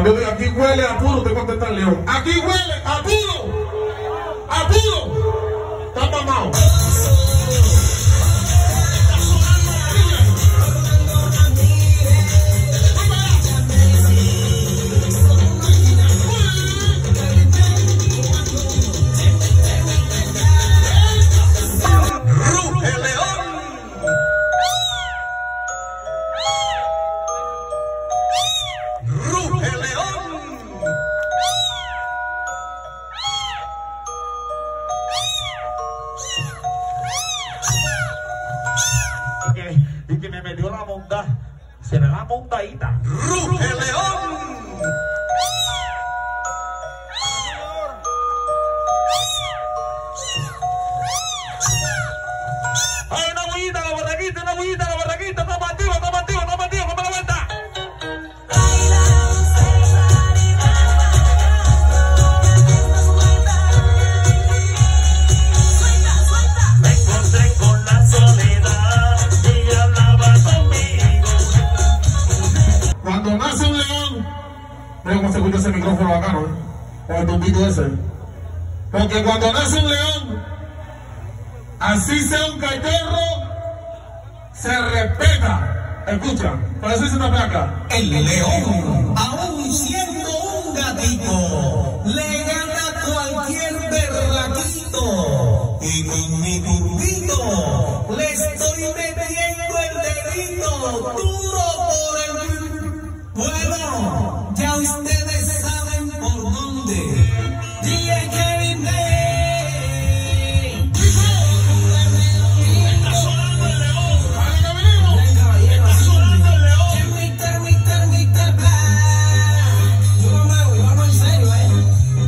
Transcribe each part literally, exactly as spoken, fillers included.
Cuando yo digo aquí huele a puro, te contesta el león. Aquí huele a puro. A puro. Está mamado. Y que me metió la monda, será la mondadita. ¡Ruge León! ¡Hay una bullita, la barraquita, una bullita, la barraquita! ¡Estamos activos, estamos activos, estamos activos! ¡Come la vuelta! Cuando nace un león, mira cómo se escucha ese micrófono bacano, con el tumbito ese. Porque cuando nace un león, así sea un cachorro, se respeta. Escucha, por eso es una placa. El león, aún siendo un gatito, le gana a cualquier berraquito. Y con mi tumbito le estoy metiendo el dedito duro por el... Bueno, ya ustedes saben por dónde. D J Kevin May. Está sonando el león. Está sonando el león. mister mister mister Black. Yo no me voy, vamos en serio, eh.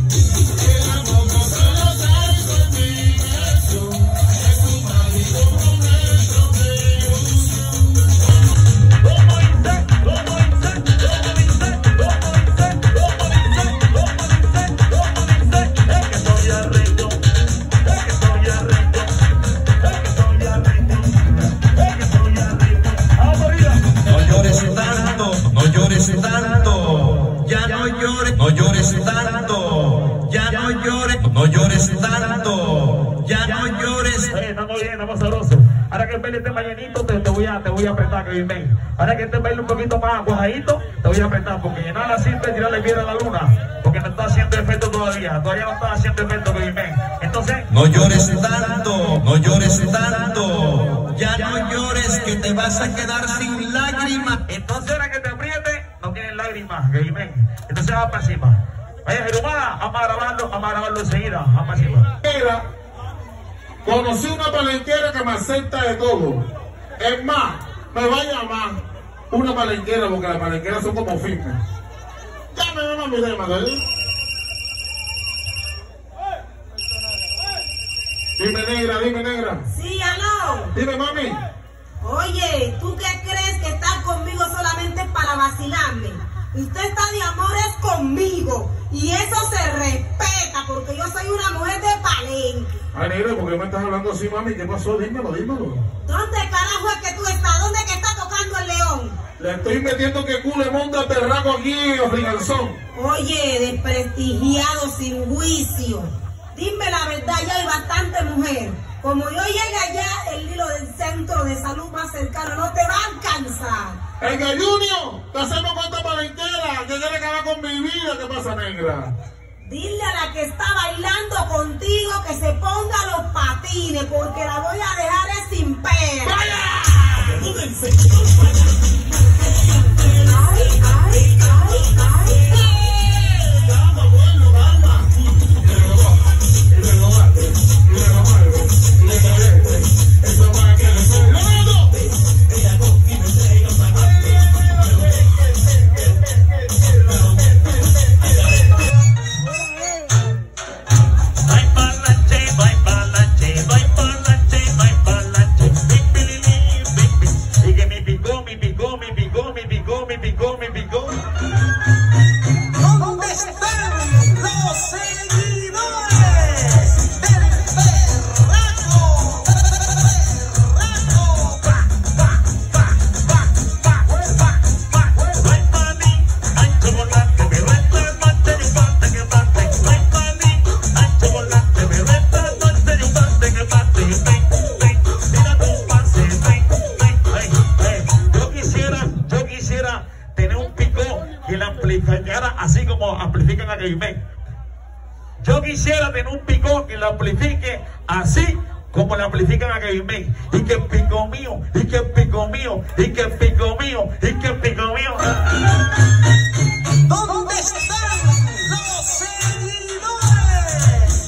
No llores tanto, ya no llores, no llores tanto, ya no llores. Hey, estamos bien, estamos sabrosos. Ahora que el baile esté más llenito, te, te voy a, te voy a apretar, Kevin May. Ahora que este baile un poquito más cuajadito, te voy a apretar, porque llenarla simple, tirarle piedra a la luna, porque no está haciendo efecto todavía, todavía no está haciendo efecto, Kevin May. Entonces, no llores tanto, no llores tanto, ya no llores que te vas a quedar sin lágrimas. Entonces ahora que te apriete, no tienes lágrimas, Kevin May. Entonces va para encima. Vaya, Jerumana, vamos a grabarlo, vamos a grabarlo enseguida, vamos para encima. Conocí una palenquera que me acepta de todo. Es más, me va a llamar una palenquera, porque las palenqueras son como firmes. Ya me llama mi tema, ¿verdad? Dime, negra, dime, negra. Sí, aló. Dime, mami. Oye, ¿tú qué crees que estás conmigo solamente para vacilarme? Usted está de amores conmigo y eso se respeta porque yo soy una mujer de Palenque. Ay, negra, ¿por qué me estás hablando así, mami? ¿Qué pasó? Dímelo, dímelo. ¿Dónde carajo es que tú estás? ¿Dónde es que está tocando el león? Le estoy metiendo que culo monta perraco aquí en Frigalzón. Oye, desprestigiado sin juicio. Dime la verdad, ya hay bastante mujer. Como yo llegue allá, el hilo del centro de salud más cercano no te va a alcanzar. ¡El que Junior! ¿Qué hacemos con esta palenquera? ¿Qué quiere acabar con mi vida? ¿Qué pasa, negra? Dile a la que está bailando contigo que se ponga los patines, porque la voy a dejar es sin pelo. ¡Vaya! Ay, ay, ay, ay. Calma, pueblo, calma. Y me lo mate, y me lo mate, y me lo mate. Eso va a que le soy loco. Ella coge y me entrega un zapate. Vai pa'lante, vai pa'lante, vai pa'lante, vai pa'lante. Y que me picó, me picó, me picó, me picó, me picó, me picó. amplificara así como amplifican a Kevin May. Yo quisiera tener un picó que lo amplifique así como le amplifican a Kevin May. Y que pico mío, y que pico mío, y que pico mío, y que pico mío. ¿Dónde están los seguidores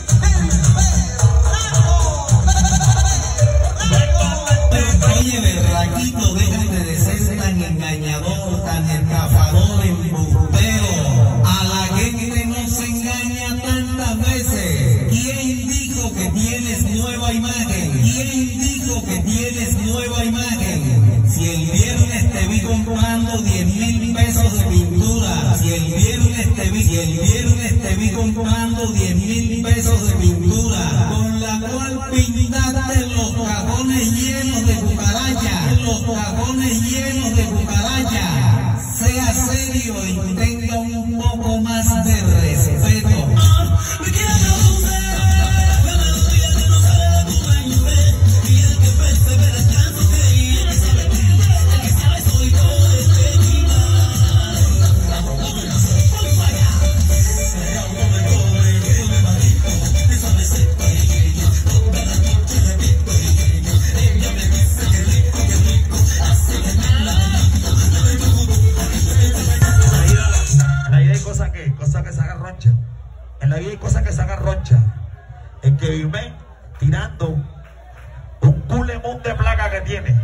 del perro? Oye, berraquito, déjate de ser tan engañador, tan estafador, embustero. A la gente no se engaña tantas veces. ¿Quién dijo que tienes nueva imagen? ¿Quién dijo que tienes nueva imagen? Si el viernes te vi comprando diez mil pesos de pintura, si el viernes te vi, si el viernes te vi comprando diez mil pesos de pintura, con la cual pintaste los cajones llenos de cucarachas, los cajones llenos de cucarachas. Sea serio y tenga un poco más de respeto. En la vida hay cosas que sacan roncha. En que vive tirando un culemón de placa que tiene.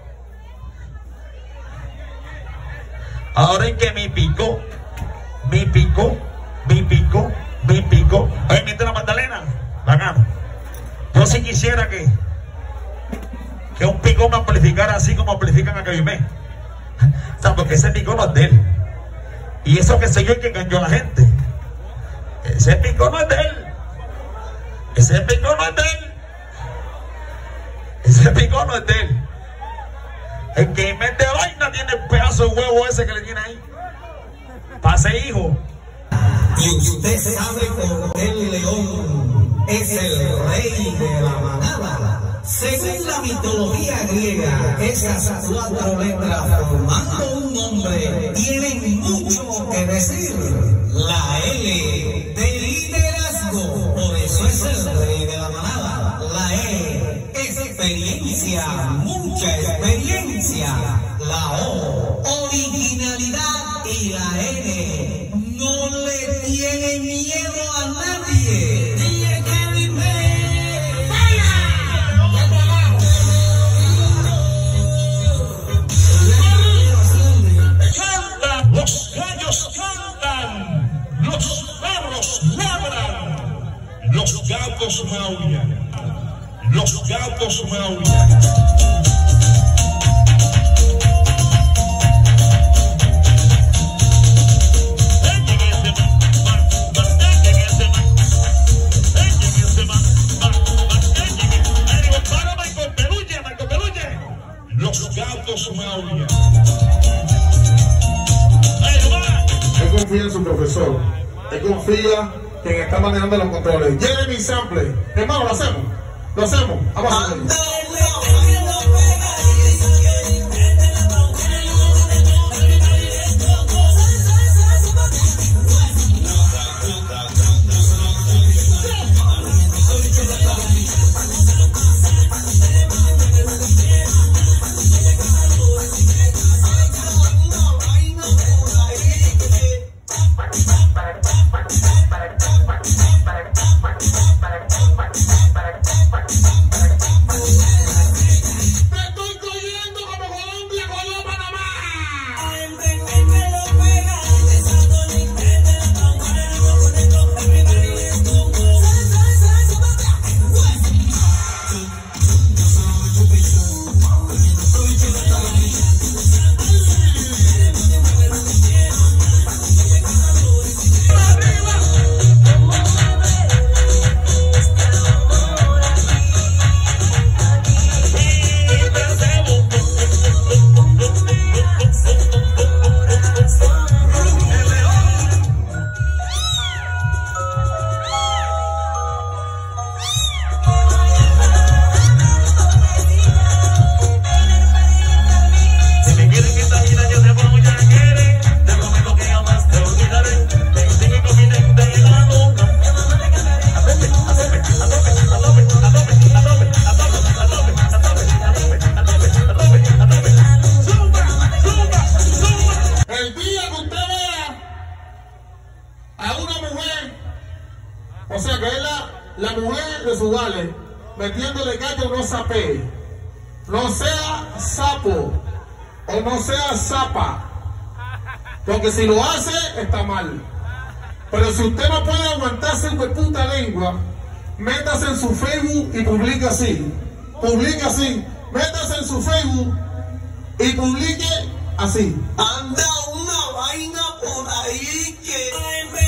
Ahora en que me picó, me picó, me picó, me picó. Oye, mientras la Magdalena, bacano. Yo sí quisiera que que un picó me amplificara así como amplifican a Kevin May. O sea, porque ese picó no es de él. Y eso que soy yo el que engañó a la gente. Ese pico no es de él. Ese pico no es de él. Ese pico no es de él. El que mete vaina tiene el pedazo de huevo ese que le tiene ahí. Pase, hijo. Y usted sabe por qué el león es el rey de la manada. Según la mitología griega, esas cuatro letras formando un nombre tienen mucho que decir. La L de liderazgo, por eso es el rey de la manada. La E es experiencia, mucha experiencia. La O, originalidad. Y la N, no le tiene miedo a nadie. Los gallos cantan, los perros ladran, los gatos maullan, los gatos maullan. Los gatos maullan. Él confía en su profesor. Él confía en quien está manejando los controles. Jeremy Sample. Hermano, lo hacemos. Lo hacemos. Vamos a hacerlo. Para O sea que es la, la mujer de su vale, metiéndole gallo, no sapee. No sea sapo o no sea zapa. Porque si lo hace, está mal. Pero si usted no puede aguantarse en puta lengua, métase en su Facebook y publique así. Publique así. Métase en su Facebook y publique así. Anda una vaina por ahí que